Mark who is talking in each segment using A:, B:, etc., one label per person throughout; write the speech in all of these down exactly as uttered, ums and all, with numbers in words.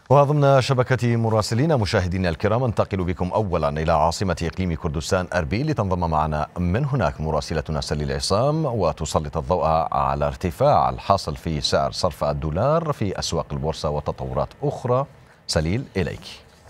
A: وضمن شبكة مراسلين مشاهدينا الكرام ننتقل بكم أولا إلى عاصمة إقليم كردستان أربيل لتنضم معنا من هناك مراسلتنا سليل عصام وتسلط الضوء على ارتفاع الحاصل في سعر صرف الدولار في أسواق البورصة وتطورات أخرى. سليل إليك.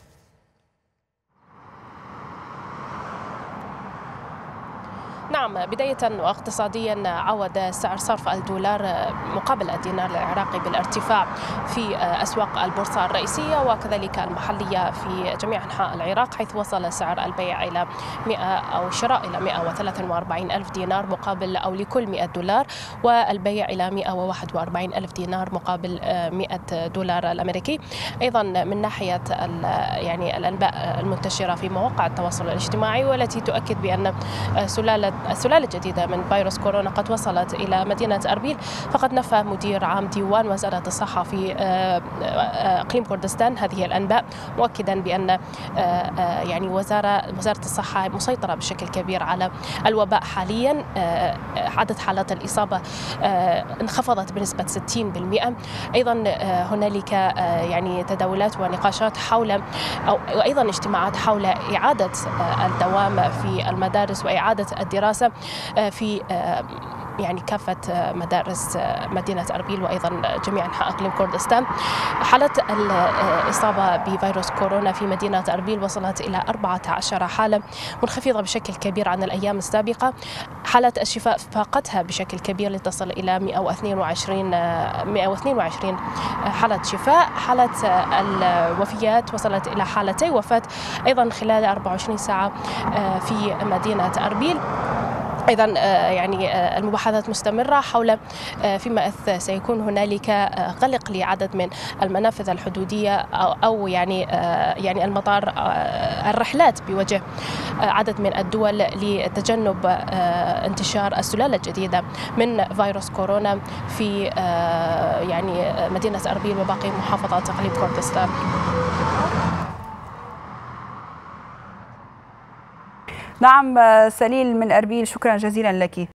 B: نعم، بداية واقتصاديا عود سعر صرف الدولار مقابل الدينار العراقي بالارتفاع في أسواق البورصة الرئيسية وكذلك المحلية في جميع أنحاء العراق، حيث وصل سعر البيع إلى مئة أو شراء إلى مئة وثلاثة وأربعين ألف دينار مقابل أو لكل مئة دولار، والبيع إلى مئة وواحد وأربعين ألف دينار مقابل مئة دولار الأمريكي. أيضا من ناحية يعني الأنباء المنتشرة في مواقع التواصل الاجتماعي والتي تؤكد بأن سلالة السلالة الجديدة من فيروس كورونا قد وصلت إلى مدينة أربيل، فقد نفى مدير عام ديوان وزارة الصحة في إقليم كردستان هذه الأنباء، مؤكدا بأن يعني وزارة وزارة الصحة مسيطرة بشكل كبير على الوباء حاليا. عدد حالات الإصابة انخفضت بنسبة ستين بالمئة. أيضا هنالك يعني تداولات ونقاشات حول وأيضا اجتماعات حول إعادة الدوام في المدارس وإعادة الدراسة في يعني كافة مدارس مدينة أربيل وأيضا جميع أنحاء إقليم كردستان. حالة الإصابة بفيروس كورونا في مدينة أربيل وصلت إلى أربعة عشر حالة، منخفضة بشكل كبير عن الأيام السابقة. حالة الشفاء فاقتها بشكل كبير لتصل إلى مئة واثنين وعشرين حالة شفاء. حالة الوفيات وصلت إلى حالتي وفاة أيضا خلال أربعة وعشرين ساعة في مدينة أربيل. أيضا يعني المباحثات مستمرة حول فيما سيكون هنالك غلق لعدد من المنافذ الحدودية أو يعني يعني المطار الرحلات بوجه عدد من الدول لتجنب انتشار السلالة الجديدة من فيروس كورونا في يعني مدينة أربيل وباقي محافظات إقليم كردستان.
C: نعم سليل من أربيل، شكرا جزيلا لك.